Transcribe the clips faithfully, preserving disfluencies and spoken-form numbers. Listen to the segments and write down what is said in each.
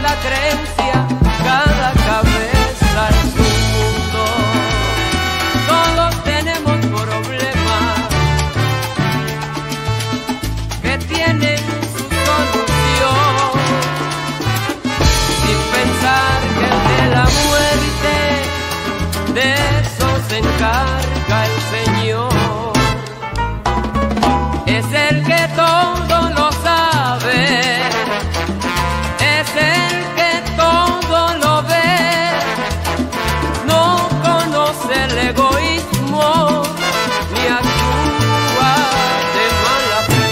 la creencia, cada cabeza es un mundo. Todos tenemos problemas que tienen su solución, sin pensar que el de la muerte, de eso se encarga el Señor. Es el que todo lo sabe, es el que todo lo ve, no conoce el egoísmo ni actúa de mala fe.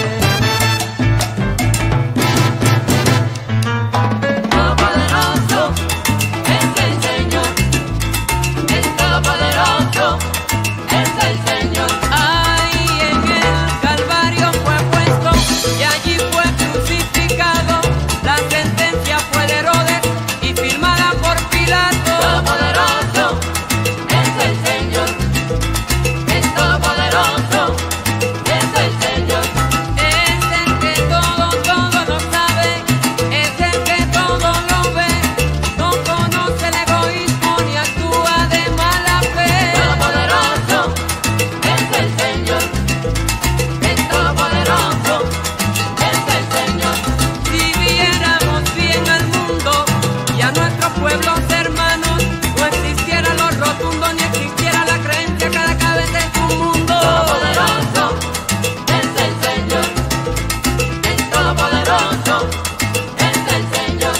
Todopoderoso es el Señor, el Todopoderoso es el Señor. Ahí en el Calvario fue puesto y allí fue crucificado. La sentencia fue de Herodes y firmada por Pilato. Todopoderoso es el Señor, el Todopoderoso es el Señor. Es el que todo, todo lo sabe, es el que todo lo ve, no conoce el egoísmo ni actúa de mala fe. Todopoderoso es el Señor, el Todopoderoso es el Señor. Si viéramos bien al mundo y a nuestros pueblos hermanos, no existiera lo rotundo ni existiera la creencia, cada cabeza es un mundo. Todopoderoso es el Señor, el Todopoderoso es el Señor.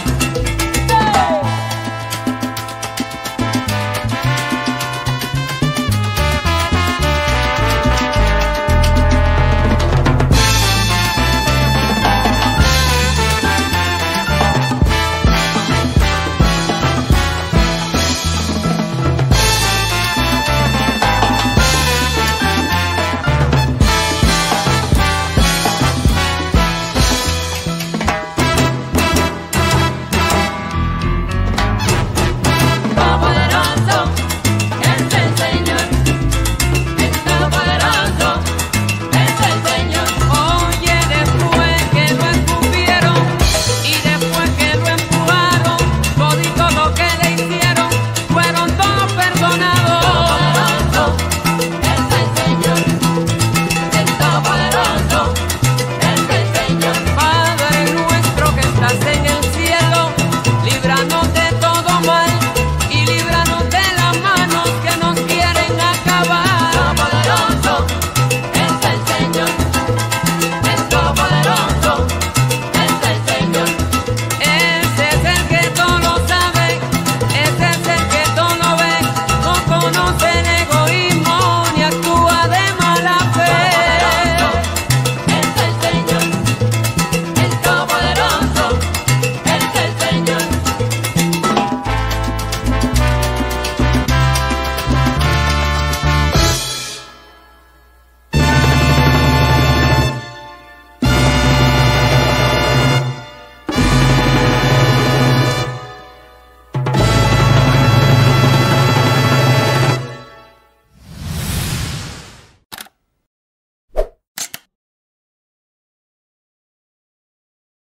Todopoderoso es el Señor, el Todopoderoso es el Señor. Oye, después que lo escupieron y después que lo empujaron, todito lo que le